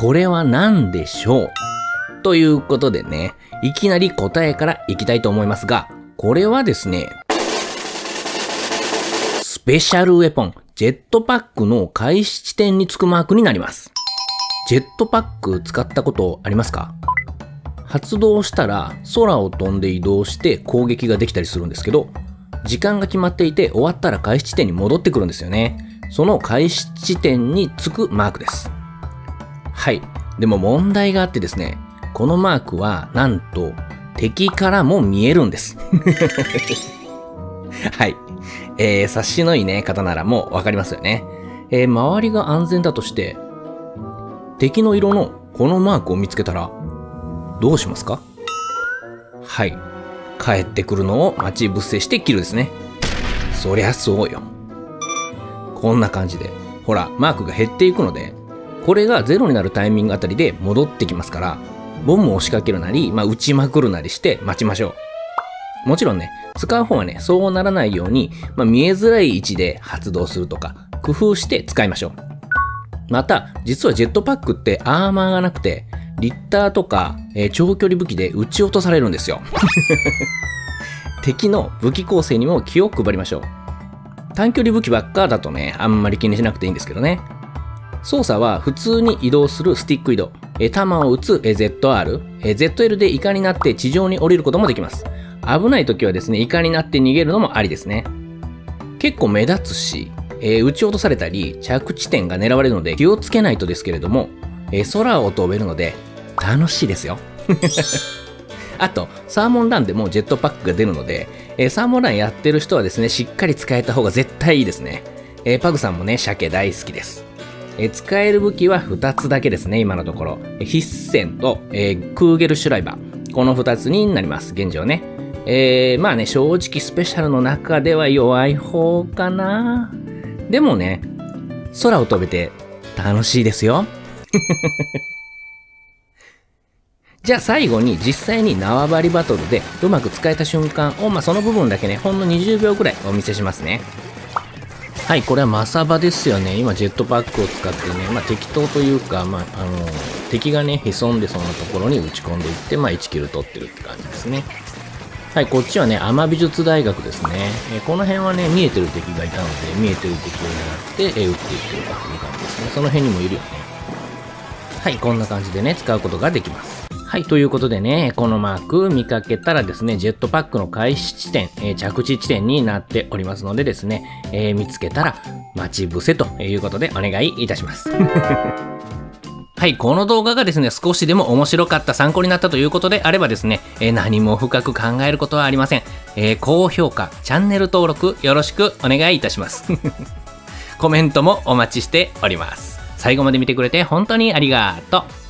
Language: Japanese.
これは何でしょうということでね、いきなり答えからいきたいと思いますが、これはですね、スペシャルウェポン、ジェットパックの開始地点につくマークになります。ジェットパック使ったことありますか？発動したら空を飛んで移動して攻撃ができたりするんですけど、時間が決まっていて終わったら開始地点に戻ってくるんですよね。その開始地点につくマークです。はい。でも問題があってですね、このマークはなんと敵からも見えるんです。はい。察しのいいね、方ならもうわかりますよね。周りが安全だとして、敵の色のこのマークを見つけたら、どうしますか？はい。帰ってくるのを待ち伏せして切るですね。そりゃそうよ。こんな感じで、ほら、マークが減っていくので、これがゼロになるタイミングあたりで戻ってきますから、ボムを仕掛けるなり、撃ちまくるなりして待ちましょう。もちろんね、使う方はね、そうならないように、見えづらい位置で発動するとか、工夫して使いましょう。また、実はジェットパックってアーマーがなくて、リッターとか、長距離武器で撃ち落とされるんですよ。敵の武器構成にも気を配りましょう。短距離武器ばっかだとね、あんまり気にしなくていいんですけどね。操作は普通に移動するスティック移動。弾を撃つ ZR、ZL でイカになって地上に降りることもできます。危ない時はですね、イカになって逃げるのもありですね。結構目立つし、撃ち落とされたり着地点が狙われるので気をつけないとですけれども、空を飛べるので楽しいですよ。あと、サーモンランでもジェットパックが出るので、サーモンランやってる人はですね、しっかり使えた方が絶対いいですね。パグさんもね、鮭大好きです。使える武器は2つだけですね、今のところ。ヒッセンと、クーゲルシュライバー。この2つになります、現状ね。まあね、正直スペシャルの中では弱い方かな。でもね、空を飛べて楽しいですよ。じゃあ最後に実際に縄張りバトルでうまく使えた瞬間を、その部分だけね、ほんの20秒くらいお見せしますね。はい、これはマサバですよね。今ジェットパックを使ってね、適当というか、敵がね、潜んでそうなところに打ち込んでいって、1キル取ってるって感じですね。はい、こっちはね、天美術大学ですね。この辺はね、見えてる敵がいたので、見えてる敵を狙って、撃っていってるかという感じですね。その辺にもいるよね。はい、こんな感じでね、使うことができます。はい、ということでね、このマーク見かけたらですね、ジェットパックの開始地点、着地地点になっておりますのでですね、見つけたら待ち伏せということでお願いいたします。はい、この動画がですね、少しでも面白かった、参考になったということであればですね、何も深く考えることはありません。高評価、チャンネル登録よろしくお願いいたします。コメントもお待ちしております。最後まで見てくれて本当にありがとう。